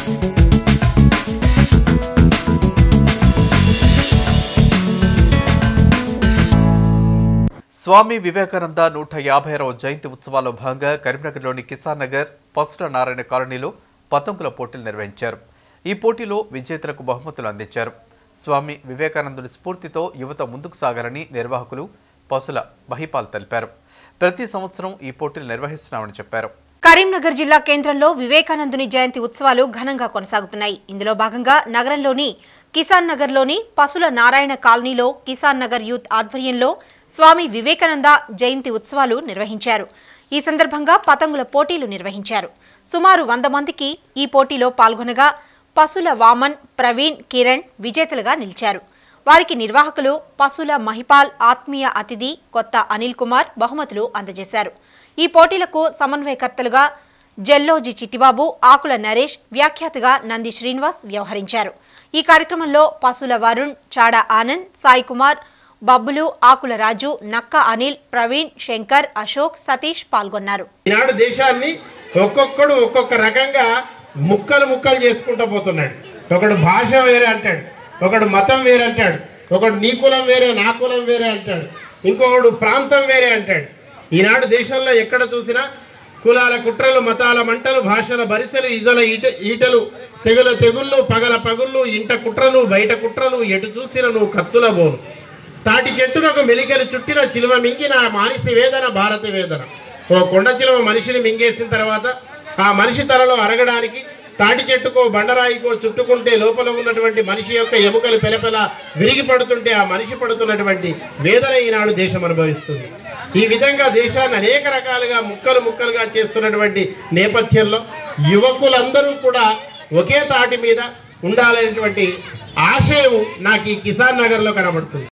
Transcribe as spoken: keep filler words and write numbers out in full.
స్వామి వివేకానంద నూట యాభై ఆరవ జయంతి ఉత్సవాల్లో భాగంగా కరీంనగర్లోని కిసాన్ నగర్ పసుల నారాయణ కాలనీలో పతంగుల పోటీలు నిర్వహించారు. ఈ పోటీలో విజేతలకు బహుమతులు అందించారు. స్వామి వివేకానందుని స్ఫూర్తితో యువత ముందుకు సాగాలని నిర్వాహకులు పసుల మహిపాల్ తెలిపారు. ప్రతి సంవత్సరం ఈ పోటీలు నిర్వహిస్తున్నామని చెప్పారు. కరీంనగర్ జిల్లా కేంద్రంలో వివేకానందుని జయంతి ఉత్సవాలు ఘనంగా కొనసాగుతున్నాయి. ఇందులో భాగంగా నగరంలోని కిసాన్ నగర్లోని పసుల నారాయణ కాలనీలో కిసాన్ నగర్ యూత్ ఆధ్వర్యంలో స్వామి వివేకానంద జయంతి ఉత్సవాలు నిర్వహించారు. ఈ సందర్భంగా పతంగుల పోటీలు నిర్వహించారు. సుమారు వంద మందికి ఈ పోటీలో పాల్గొనగా పసుల వామన్, ప్రవీణ్, కిరణ్ విజేతలుగా నిలిచారు. వారికి నిర్వాహకులు పసుల మహిపాల్, ఆత్మీయ అతిథి కొత్త అనిల్ కుమార్ బహుమతులు అందజేశారు. ఈ పోటీలకు సమన్వయకర్తలుగా జల్లోజి చిట్టిబాబు, ఆకుల నరేష్, వ్యాఖ్యాతగా నంది శ్రీనివాస్ వ్యవహరించారు. ఈ కార్యక్రమంలో పసుల వరుణ్, చాడా ఆనంద్, సాయి కుమార్, బబ్బులు, ఆకుల రాజు, నక్క అనిల్, ప్రవీణ్, శంకర్, అశోక్, సతీష్ పాల్గొన్నారు. ఈనాడు దేశాన్ని ఒక్కొక్కడు ఒక్కొక్క రకంగా ముక్కలు ముక్కలు చేసుకుంటూ పోతున్నాడు. ఒకడు భాష వేరే అంటాడు, ఒకడు మతం వేరే అంటాడు, ఒకడు నీ కులం వేరే నా కులం వేరే అంటాడు, ఇంకొకడు ప్రాంతం వేరే అంటాడు. ఈనాడు దేశంలో ఎక్కడ చూసినా కులాల కుట్రలు, మతాల మంటలు, భాషల బరిసెలు, ఇజల ఈట ఈటలు, తెగుల తెగుళ్ళు, పగల పగుళ్ళు, ఇంట కుట్రలు, బయట కుట్రలు, ఎటు చూసిన నువ్వు కత్తుల బోను, తాటి చెట్టునకు మెలికలు చుట్టిన చిలువ మింగిన మానిసి వేదన భారతి వేదన. ఓ కొండ చిలువ మనిషిని మింగేసిన తర్వాత ఆ మనిషి తలలో అరగడానికి తాటి చెట్టుకో బండరాయికో చుట్టుకుంటే లోపల ఉన్నటువంటి మనిషి యొక్క ఎముకలు పెరపెల విరిగి పడుతుంటే ఆ మనిషి పడుతున్నటువంటి వేదన ఈనాడు దేశం అనుభవిస్తుంది. ఈ విధంగా దేశాన్ని అనేక రకాలుగా ముక్కలు ముక్కలుగా చేస్తున్నటువంటి నేపథ్యంలో యువకులందరూ కూడా ఒకే తాటి మీద ఉండాలనేటువంటి ఆశయం నాకు ఈ కిసాన్ నగర్లో కనబడుతుంది.